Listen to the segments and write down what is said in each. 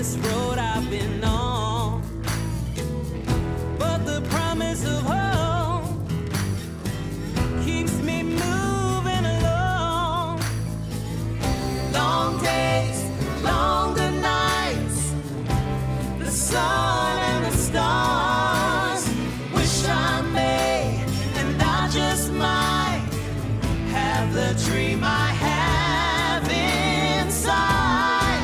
this road I've been on, but the promise of home keeps me moving along. Long days, longer nights, the sun and the stars. Wish I may, and I just might have the dream I have inside.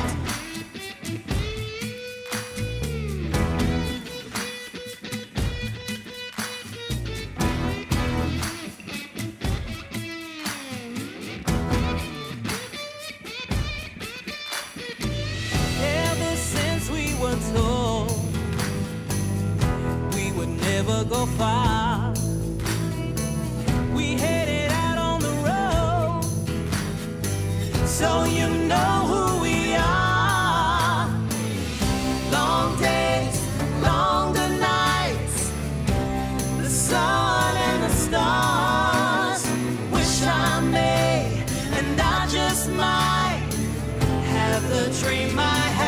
Ever since we were told we would never go far, we headed out on the road, so you know who we are. Long days, longer nights, the sun and the stars. Wish I may, and I just might have the dream I have